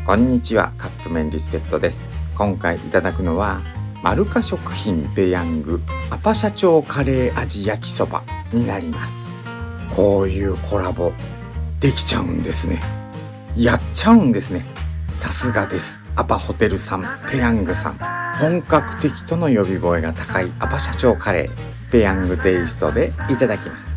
こんにちは、カップ麺リスペクトです。今回いただくのはマルカ食品ペヤングアパ社長カレー味焼きそばになります。こういうコラボできちゃうんですね。やっちゃうんですね。さすがです。アパホテルさん、ペヤングさん、本格的との呼び声が高いアパ社長カレーペヤングテイストでいただきます。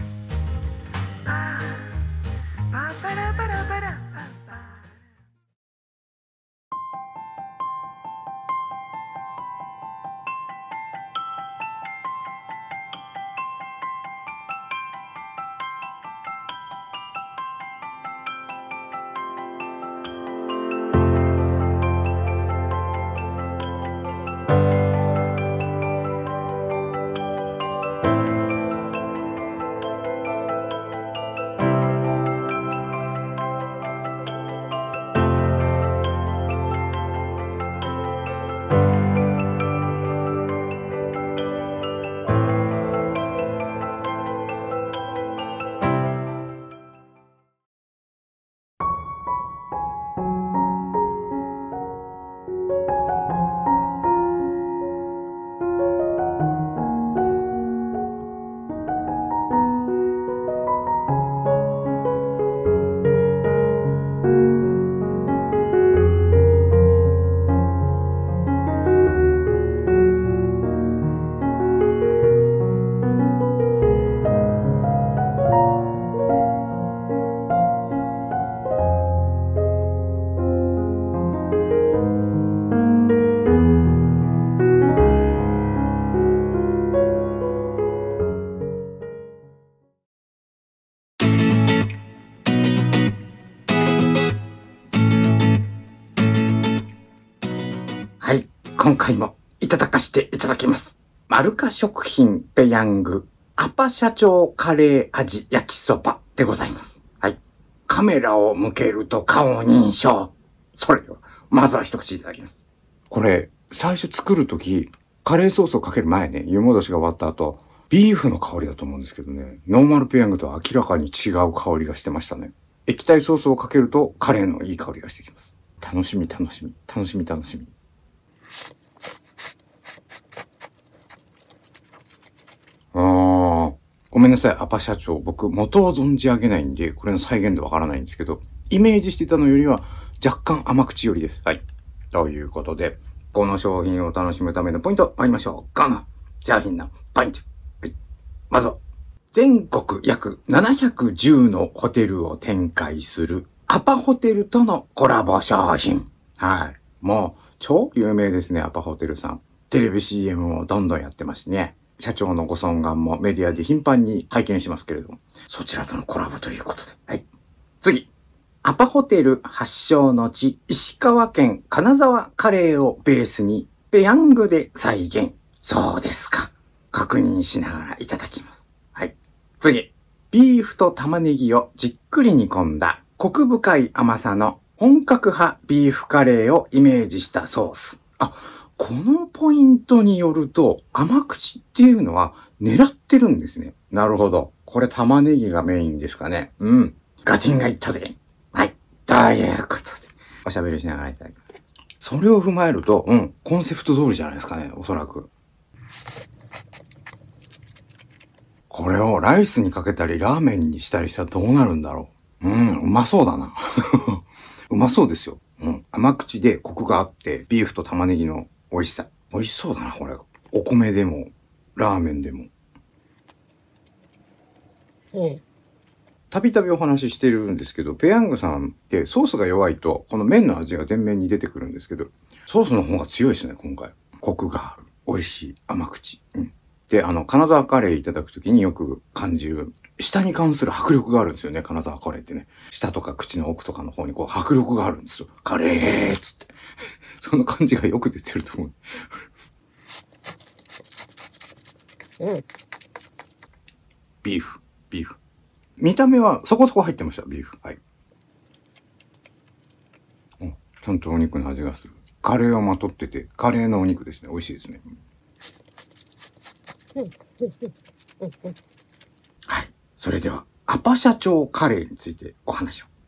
はい、今回もいただかせていただきます。マルカ食品ペヤングアパ社長カレー味焼きそばでございます。はい。カメラを向けると顔認証。それでは、まずは一口いただきます。これ、最初作るとき、カレーソースをかける前ね、湯戻しが終わった後、ビーフの香りだと思うんですけどね、ノーマルペヤングとは明らかに違う香りがしてましたね。液体ソースをかけるとカレーのいい香りがしてきます。楽しみ。ごめんなさい、アパ社長。僕、元を存じ上げないんで、これの再現でわからないんですけど、イメージしてたのよりは若干甘口寄りです。はい。ということで、この商品を楽しむためのポイント、参りましょう。ガン商品のポイント。はい。まずは、全国約710のホテルを展開するアパホテルとのコラボ商品。はい。もう、超有名ですね、アパホテルさん。テレビ CM をどんどんやってますね。社長のご尊顔もメディアで頻繁に拝見しますけれども、そちらとのコラボということで。はい。次。アパホテル発祥の地、石川県金沢カレーをベースに、ペヤングで再現。そうですか。確認しながらいただきます。はい。次。ビーフと玉ねぎをじっくり煮込んだ、コク深い甘さの本格派ビーフカレーをイメージしたソース。このポイントによると、甘口っていうのは狙ってるんですね。なるほど。これ玉ねぎがメインですかね。うん。ガテンがいったぜ。はい。ということで、おしゃべりしながらいただきます。それを踏まえると、コンセプト通りじゃないですかね。おそらく。これをライスにかけたり、ラーメンにしたりしたらどうなるんだろう。うまそうだな。うまそうですよ。甘口でコクがあって、ビーフと玉ねぎの美味しさ。美味しそうだな、これ。お米でも、ラーメンでも。たびたびお話ししてるんですけど、ペヤングさんってソースが弱いと、この麺の味が前面に出てくるんですけど、ソースの方が強いですね、今回。コクがある。美味しい。甘口。で、金沢カレーいただくときによく感じる、舌に関する迫力があるんですよね、金沢カレーってね。舌とか口の奥とかの方にこう迫力があるんですよ。カレーっつって。その感じがよく出てると思う。ビーフ。見た目はそこそこ入ってました、ビーフ。はい。ちゃんとお肉の味がする。カレーをまとってて、カレーのお肉ですね。美味しいですね。はい。それでは、アパ社長カレーについてお話を。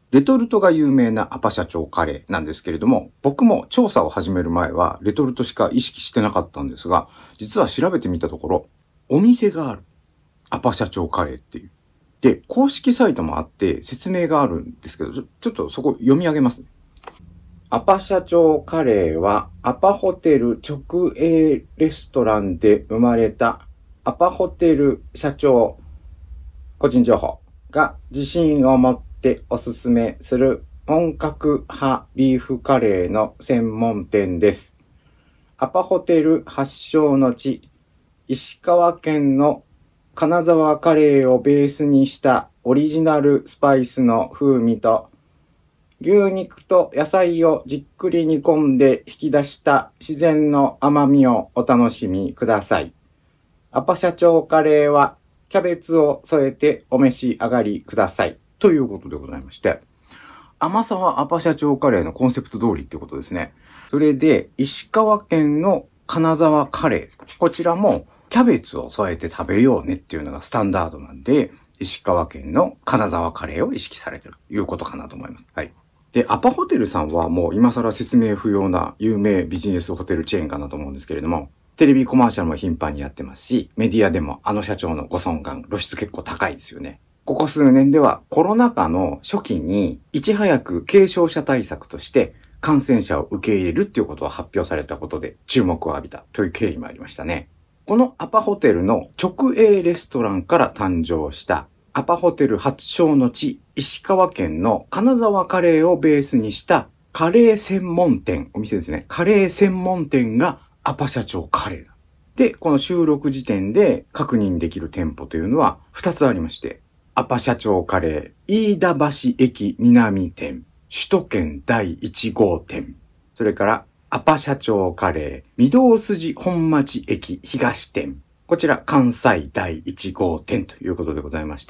レトルトが有名なアパ社長カレーなんですけれども、僕も調査を始める前はレトルトしか意識してなかったんですが、実は調べてみたところ、お店がある。アパ社長カレーっていう。で、公式サイトもあって説明があるんですけど、ちょっとそこ読み上げますね。アパ社長カレーはアパホテル直営レストランで生まれたアパホテル社長個人情報が自信を持っておすすめする本格派ビーフカレーの専門店です。アパホテル発祥の地、石川県の金沢カレーをベースにしたオリジナルスパイスの風味と牛肉と野菜をじっくり煮込んで引き出した自然の甘みをお楽しみください。アパ社長カレーはキャベツを添えてお召し上がりください。ということでございまして、甘さはアパ社長カレーのコンセプト通りっていうことですね。それで、石川県の金沢カレー。こちらもキャベツを添えて食べようねっていうのがスタンダードなんで、石川県の金沢カレーを意識されてるということかなと思います。はい。で、アパホテルさんはもう今更説明不要な有名ビジネスホテルチェーンかなと思うんですけれども、テレビコマーシャルも頻繁にやってますし、メディアでもあの社長のご尊顔、露出結構高いですよね。ここ数年ではコロナ禍の初期にいち早く軽症者対策として感染者を受け入れるっていうことを発表されたことで注目を浴びたという経緯もありましたね。このアパホテルの直営レストランから誕生したアパホテル発祥の地、石川県の金沢カレーをベースにしたカレー専門店、お店ですね。カレー専門店がアパ社長カレー。で、この収録時点で確認できる店舗というのは2つありまして、アパ社長カレー、飯田橋駅南店、首都圏第1号店、それからアパ社長カレー、御堂筋本町駅東店、こちら関西第1号店ということでございまして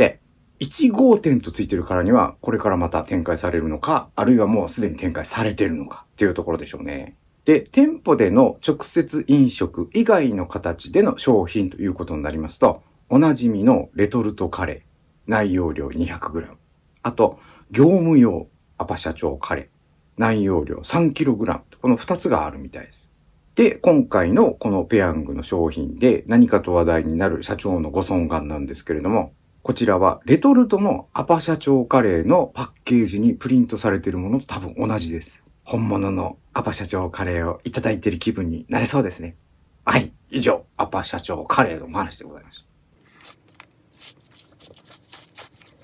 、1号店とついてるからにはこれからまた展開されるのか、あるいはもうすでに展開されているのかっていうところでしょうね。で、店舗での直接飲食以外の形での商品ということになりますと、おなじみのレトルトカレー、内容量 200g。あと、業務用アパ社長カレー、内容量 3kg。この2つがあるみたいです。で、今回のこのペヤングの商品で何かと話題になる社長のご尊顔なんですけれども、こちらはレトルトのアパ社長カレーのパッケージにプリントされているものと多分同じです。本物のアパ社長カレーをいただいている気分になれそうですね。はい、以上、アパ社長カレーのお話でございました。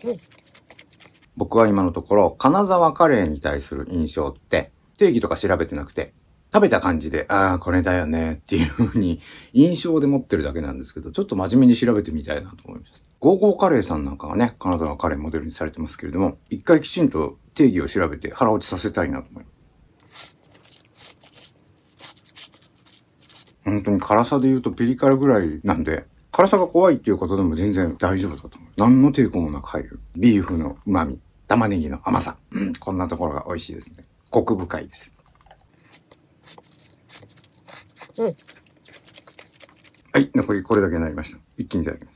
僕は今のところ、金沢カレーに対する印象って、定義とか調べてなくて、食べた感じで、ああ、これだよねっていう風に印象で持ってるだけなんですけど、ちょっと真面目に調べてみたいなと思います。ゴーゴーカレーさんなんかはね、金沢カレーモデルにされてますけれども、一回きちんと定義を調べて腹落ちさせたいなと思います。本当に辛さで言うとピリ辛ぐらいなんで、辛さが怖いっていうことでも全然大丈夫だと思う。何の抵抗もなく入る。ビーフの旨味、玉ねぎの甘さ。こんなところが美味しいですね。コク深いです。はい、残りこれだけになりました。一気にいただきます。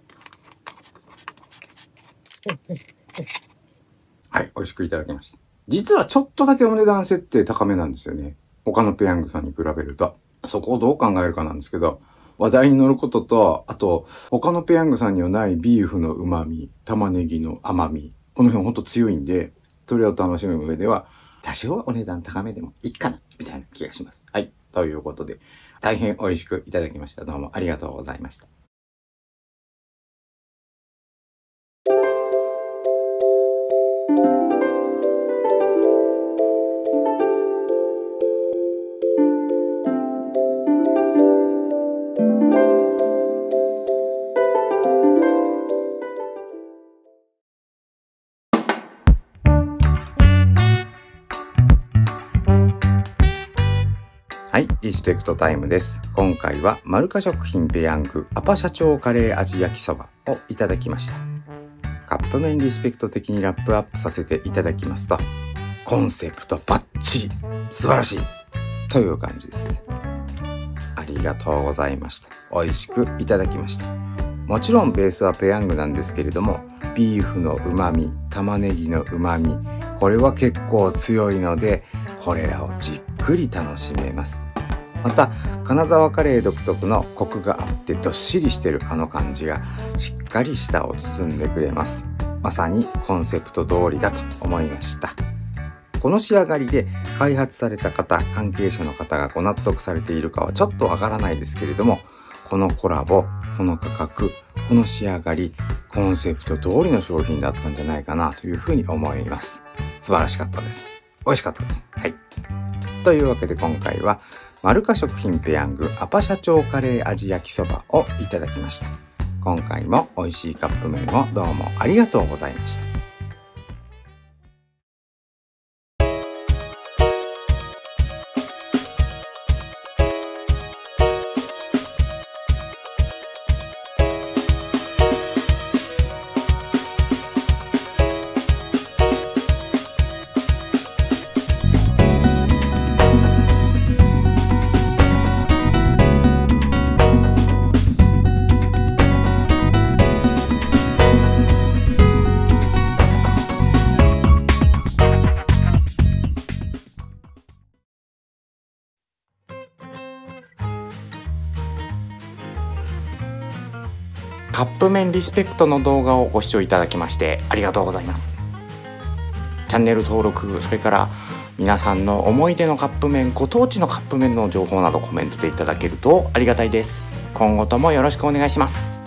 はい、美味しくいただきました。実はちょっとだけお値段設定高めなんですよね。他のペヤングさんに比べると。そこをどう考えるかなんですけど、話題に乗ることと、あと、他のペヤングさんにはないビーフの旨味、玉ねぎの甘み、この辺ほんと強いんで、それを楽しむ上では、多少お値段高めでもいいかな、みたいな気がします。はい。ということで、大変美味しくいただきました。どうもありがとうございました。はい、リスペクトタイムです。今回はマルカ食品ペヤングアパ社長カレー味焼きそばをいただきました。カップ麺リスペクト的にラップアップさせていただきますと、コンセプトバッチリ素晴らしいという感じです。ありがとうございました。美味しくいただきました。もちろんベースはペヤングなんですけれども、 ビーフの旨味、玉ねぎの旨味、これは結構強いので、これらをじっくり楽しめます。また金沢カレー独特のコクがあってどっしりしてるあの感じがしっかり舌を包んでくれます。まさにコンセプト通りだと思いました。この仕上がりで開発された方、関係者の方がご納得されているかはちょっとわからないですけれども、このコラボ、この価格、この仕上がり、コンセプト通りの商品だったんじゃないかなというふうに思います。素晴らしかったです。美味しかったです。はい。というわけで今回はマルカ食品ペヤングアパ社長カレー味焼きそばをいただきました。今回も美味しいカップ麺をどうもありがとうございました。カップ麺リスペクトの動画をご視聴いただきましてありがとうございます。チャンネル登録、それから皆さんの思い出のカップ麺、ご当地のカップ麺の情報などコメントでいただけるとありがたいです。今後ともよろしくお願いします。